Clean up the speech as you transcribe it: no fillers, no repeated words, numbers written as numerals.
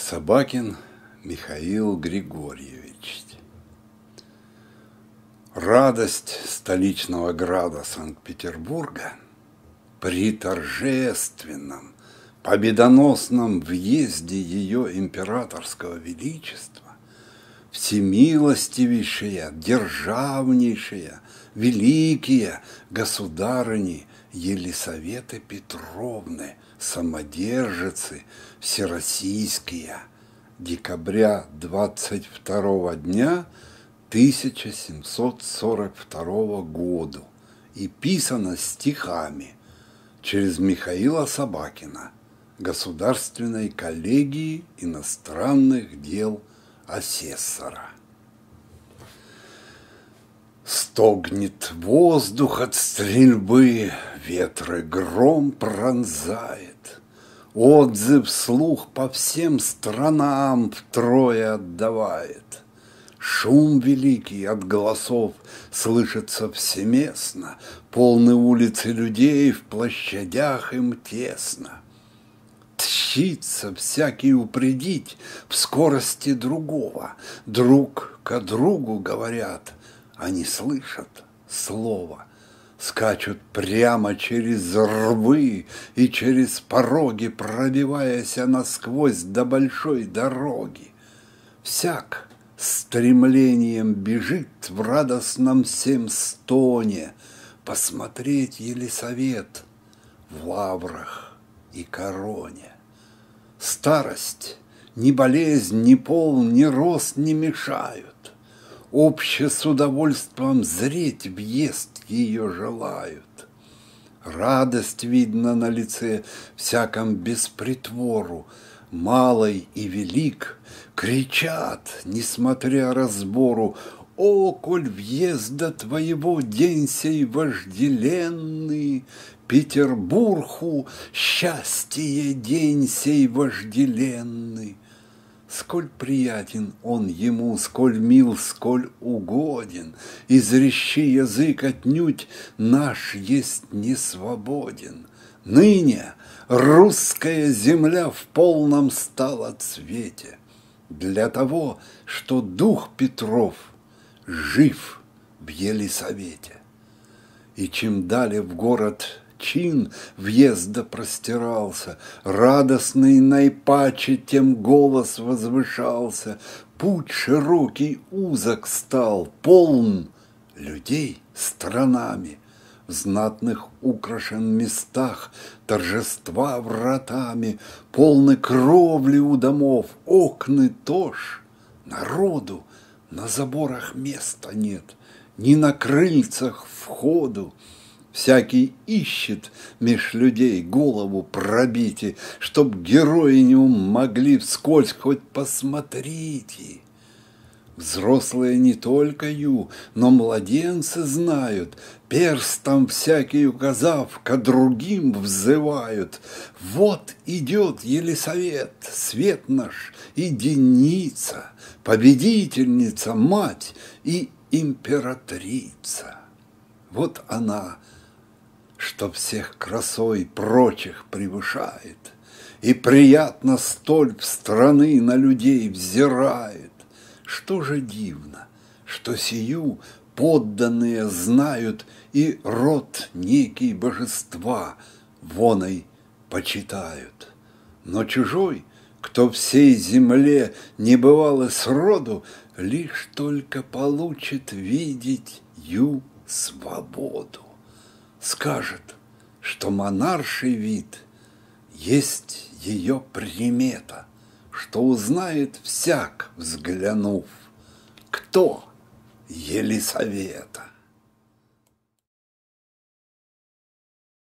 Собакин Михаил Григорьевич. Радость столичного града Санкт-Петербурга при торжественном, победоносном въезде ее императорского величества, всемилостивейшая, державнейшая, великие государыни Елисаветы Петровны, самодержицы всероссийские, декабря 22 дня 1742 года, и писано стихами через Михаила Собакина, Государственной коллегии иностранных дел асессора. Стогнет воздух от стрельбы, ветры гром пронзает, отзыв слух по всем странам втрое отдавает. Шум великий от голосов слышится всеместно, полны улицы людей, в площадях им тесно. Тщится всякий упредить в скорости другого, друг ко другу говорят, они слышат слово, скачут прямо через рвы и через пороги, пробиваясь насквозь до большой дороги. Всяк стремлением бежит в радостном всем стоне посмотреть Елисавет в лаврах и короне. Старость, ни болезнь, ни пол, ни рост не мешают. Обще с удовольствием зреть въезд ее желают. Радость видно на лице всяком без притвору, малый и велик кричат, несмотря разбору: «О, коль въезда твоего день сей вожделенный, Петербургу счастье день сей вожделенный!» Сколь приятен он ему, сколь мил, сколь угоден, изрещи язык отнюдь наш есть не свободен. Ныне русская земля в полном стала цвете для того, что дух Петров жив в Елисавете. И чем далее в город чин въезда простирался, радостный наипаче тем голос возвышался. Путь широкий узок стал, полн людей странами. В знатных украшен местах торжества вратами, полны кровли у домов, окны тож. Народу на заборах места нет, ни на крыльцах входу. Всякий ищет меж людей голову пробите, чтоб героиню могли вскользь хоть посмотрите. Взрослые не только ю, но младенцы знают, перстом всякий указав, ко другим взывают. Вот идет Елисавет, свет наш и деница, победительница, мать и императрица. Вот она, что всех красой прочих превышает, и приятно столь в страны на людей взирает. Что же дивно, что сию подданные знают и род некий божества воной почитают. Но чужой, кто всей земле не бывал и сроду, лишь только получит видеть ю свободу. Скажет, что монарший вид есть ее примета, что узнает всяк, взглянув, кто Елисавета.